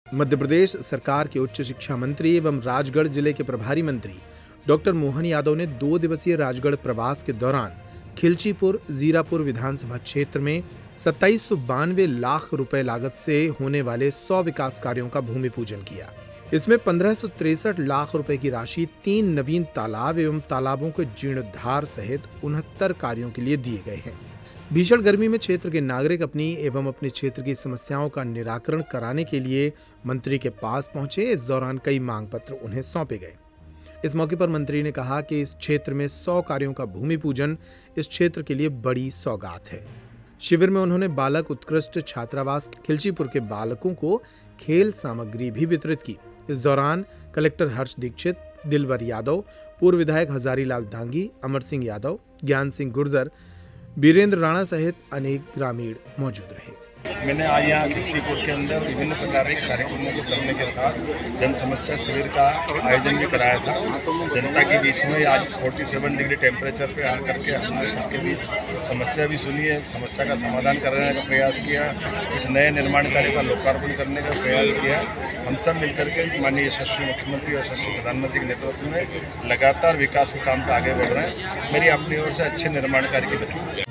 मध्य प्रदेश सरकार के उच्च शिक्षा मंत्री एवं राजगढ़ जिले के प्रभारी मंत्री डॉक्टर मोहन यादव ने 2 दिवसीय राजगढ़ प्रवास के दौरान खिलचीपुर जीरापुर विधानसभा क्षेत्र में 2792 लाख रुपए लागत से होने वाले 100 विकास कार्यों का भूमि पूजन किया। इसमें 1563 लाख रुपए की राशि 3 नवीन तालाब एवं तालाबों के जीर्णोद्धार सहित 69 कार्यों के लिए दिए गए हैं। भीषण गर्मी में क्षेत्र के नागरिक अपनी एवं अपने क्षेत्र की समस्याओं का निराकरण कराने के लिए मंत्री के पास पहुंचे। इस दौरान कई मांग पत्र उन्हें सौंपे गए। इस मौके पर मंत्री ने कहा कि इस क्षेत्र में 100 कार्यों का भूमि पूजन इस क्षेत्र के लिए बड़ी सौगात है। शिविर में उन्होंने बालक उत्कृष्ट छात्रावास खिलचीपुर के बालकों को खेल सामग्री भी वितरित की। इस दौरान कलेक्टर हर्ष दीक्षित, दिलवर यादव, पूर्व विधायक हजारीलाल दांगी, अमर सिंह यादव, ज्ञान सिंह गुर्जर, वीरेंद्र राणा सहित अनेक ग्रामीण मौजूद रहे। मैंने आज यहाँ खिलचीपुर के अंदर विभिन्न प्रकार के कार्यक्रमों को करने के साथ जन समस्या शिविर का आयोजन भी कराया था। जनता के बीच में आज 47 डिग्री टेम्परेचर पे आकर के हमने सबके बीच समस्या भी सुनी है, समस्या का समाधान करने का प्रयास किया, इस नए निर्माण कार्य का लोकार्पण करने का प्रयास किया। हम सब मिलकर के माननीय यशस्वी मुख्यमंत्री और यशस्वी प्रधानमंत्री के नेतृत्व में लगातार विकास के काम पर आगे बढ़ रहे हैं। मेरी अपनी ओर से अच्छे निर्माण कार्य की